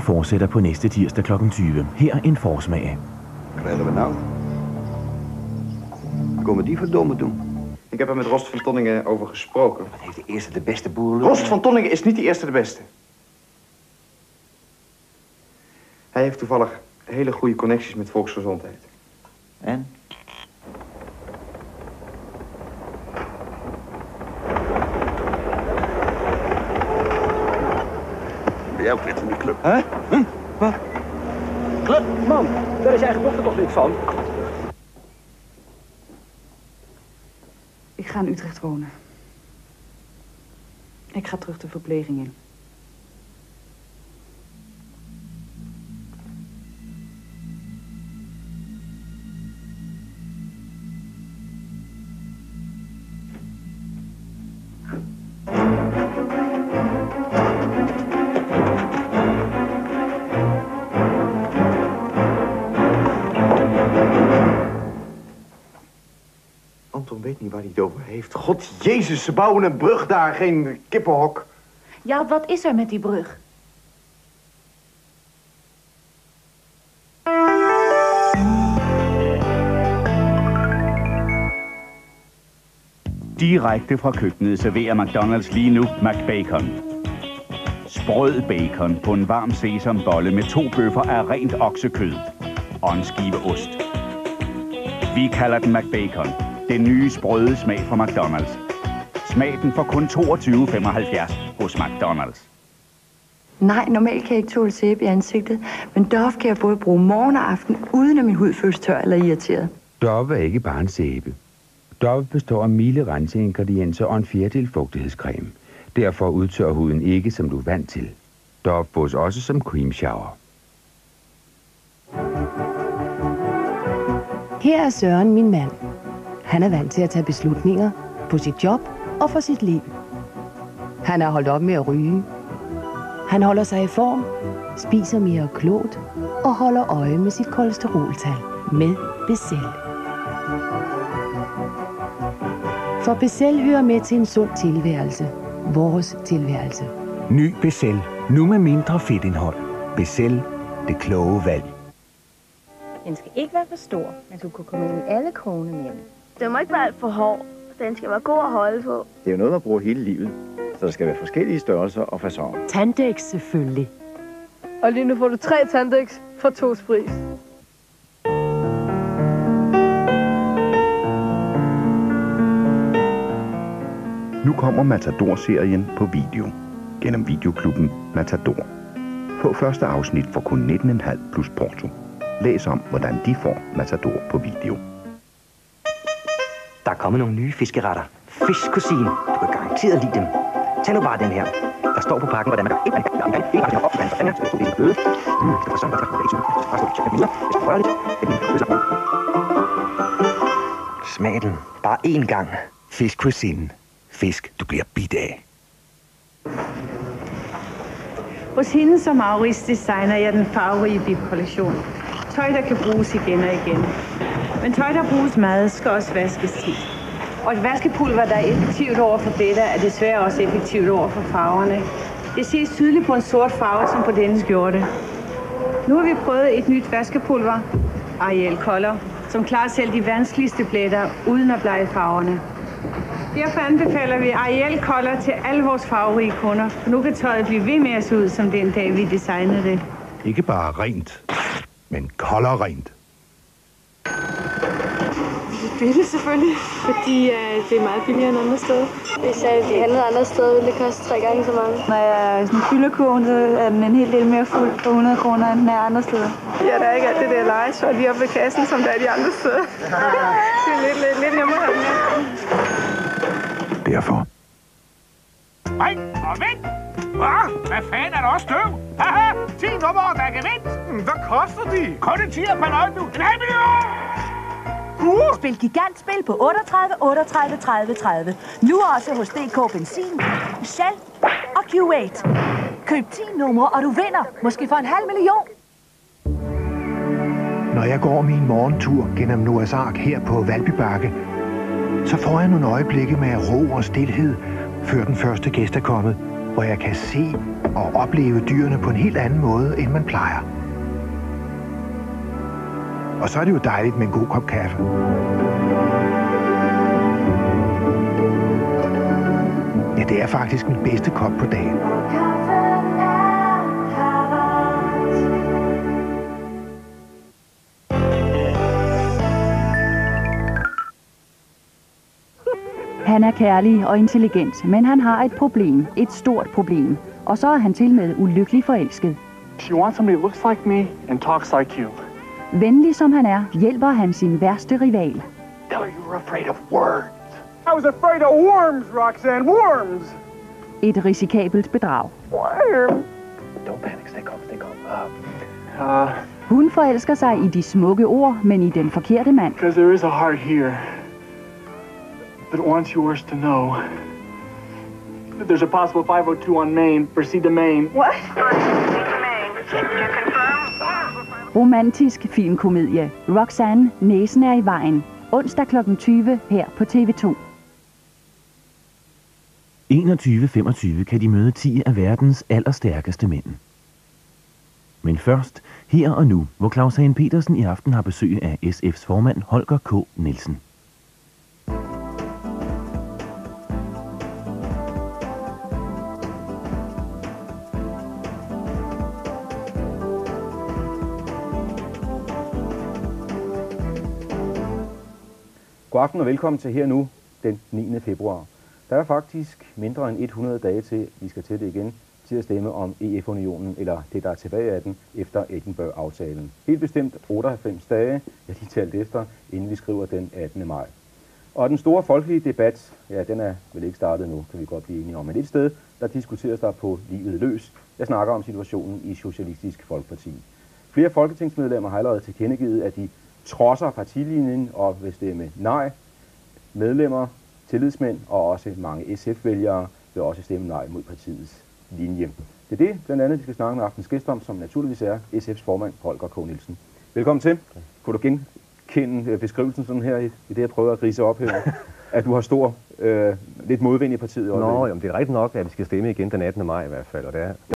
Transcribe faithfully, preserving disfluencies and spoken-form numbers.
fortsætter på næste tirsdag klokken tyve. Her en forsmag. Krijgen we nou? Komen die verdomme doen? Ik heb er met Rost van Tonningen over gesproken. Wat heeft de eerste de beste boer? Rost van Tonningen is niet de eerste de beste. Hij heeft toevallig hele goede connecties met volksgezondheid. En? Ben jij ook lid van die club? Hè? Hm? Wat? Club? Man, daar is je eigen dochter toch lid van? Ik ga in Utrecht wonen. Ik ga terug de verpleging in. Anton weet niet waar hij het over heeft. God Jezus, ze bouwen een brug daar, geen kippenhok. Ja, wat is er met die brug? Direkte fra køkkenet serverer McDonald's lige nu McBacon. Sprød bacon på en varm sesambolle med to bøffer af rent oksekød og en skive ost. Vi kalder den McBacon. Den nye sprøde smag fra McDonald's. Smag den for kun toogtyve femoghalvfjerds hos McDonald's. Nej, normalt kan jeg ikke tåle sæbe i ansigtet, men Dove kan jeg både bruge morgen og aften, uden at min hud føles tør eller irriteret. Dove er ikke bare en sæbe. Dove består af milde renseingredienser og en fjerdedel fugtighedscreme. Derfor udtørrer huden ikke, som du er vant til. Dove fås også som cream shower. Her er Søren, min mand. Han er vant til at tage beslutninger på sit job og for sit liv. Han er holdt op med at ryge. Han holder sig i form, spiser mere klogt og holder øje med sit kolesteroltal med Becel. For Becel hører med til en sund tilværelse. Vores tilværelse. Ny Becel. Nu med mindre fedtindhold. Becel. Det kloge valg. Den skal ikke være for stor, men du kan komme ind i alle krogene med den. Den må ikke være alt for hård. Den skal være god at holde på. Det er jo noget, man bruger hele livet. Så der skal være forskellige størrelser og faconer. Tandex selvfølgelig. Og lige nu får du tre Tandex for to pris. Nu kommer Matador-serien på video. Gennem videoklubben Matador. Få første afsnit for kun nitten komma fem plus porto. Læs om, hvordan de får Matador på video. Der er kommet nogle nye fiskeretter. Fiskkusin. Du kan garanteret lide dem. Tag nu bare den her. Der står på pakken, hvordan man gør. Smag den. Bare én gang. Fiskkusin. Fisk, du bliver bidt af. Hos hende som Maurits designer jeg den farverige bibkollektion. Tøj, der kan bruges igen og igen. Men tøj, der bruges meget, skal også vaskes tit. Og et vaskepulver, der er effektivt over for dette, er desværre også effektivt over for farverne. Det ses tydeligt på en sort farve, som på denne skjorte. Nu har vi prøvet et nyt vaskepulver, Ariel Color, som klarer selv de vanskeligste pletter, uden at blege farverne. Derfor anbefaler vi Ariel Color til alle vores farverige kunder, for nu kan tøjet blive ved med at se ud, som den dag, vi designede det. Ikke bare rent, men kolderrent. Billigt selvfølgelig, fordi uh, det er meget billigere end andre steder. Hvis jeg handlede andre steder, ville det koste tre gange så mange. Når jeg sådan fylder kurven, så er den en hel del mere fuld for hundrede kroner, end den er andre steder. Ja, der er ikke alt det der legetøj lige oppe ved kassen, som der er de andre steder. Det er lidt, lidt, lidt nemmere at have med. Derfor. Spring og vent! Ah, hvad fanden er der også støv? Haha, ti nummer, der er gevinst! Hvad koster de? Kun en tier per løg nu. En halv million! Uh. Spil gigantspil på otteogtredive otteogtredive tredive tredive. Nu også hos D K Benzin, Shell og Q otte. Køb ti numre, og du vinder. Måske for en halv million. Når jeg går min morgentur gennem Noahs Ark her på Valbybakke, så får jeg nogle øjeblikke med ro og stilhed, før den første gæst er kommet, hvor jeg kan se og opleve dyrene på en helt anden måde, end man plejer. Og så er det jo dejligt med en god kop kaffe. Ja, det er faktisk min bedste kop på dagen. Han er kærlig og intelligent, men han har et problem, et stort problem. Og så er han til med ulykkelig forelsket. You want somebody who looks like me and talks like you. Venlig som han er, hjælper han sin værste rival. Tell her you were afraid of words. I was afraid of worms, Roxanne, worms! Et risikabelt bedrag. Worm! Don't panic, stay calm, stay calm. Uh, uh, Hun forelsker sig i de smukke ord, men i den forkerte mand. Because there is a heart here that wants yours to know that there's a possible five oh two on Main. Proceed to Main. What? Romantisk filmkomedie. Roxanne, næsen er i vejen. Onsdag klokken tyve her på T V to. enogtyve femogtyve kan de møde ti af verdens allerstærkeste mænd. Men først, her og nu, hvor Claus Hagen Petersen i aften har besøg af S F's formand Holger K. Nielsen. God aften og velkommen til her nu, den niende februar. Der er faktisk mindre end hundrede dage til, vi skal til det igen, til at stemme om E F-unionen, eller det, der er tilbage af den, efter Edinburgh-aftalen. Helt bestemt otteoghalvfems dage, ja, de talt efter, inden vi skriver den attende maj. Og den store folkelige debat, ja, den er vel ikke startet nu, kan vi godt blive enige om. Men et sted, der diskuteres der på livet løs. Jeg snakker om situationen i Socialistisk Folkeparti. Flere folketingsmedlemmer har allerede tilkendegivet, at de trodser partilinjen og vil stemme nej. Medlemmer, tillidsmænd og også mange S F-vælgere vil også stemme nej mod partiets linje. Det er det, blandt andet, vi skal snakke med aftens gæst om, som naturligvis er S F's formand, Holger K. Nielsen. Velkommen til. Kunne du genkende beskrivelsen sådan her i det, jeg prøver at grise op her, at du har stor, øh, lidt modvind i partiet? Nå, jamen, det er rigtigt nok, at vi skal stemme igen den attende maj i hvert fald, og det er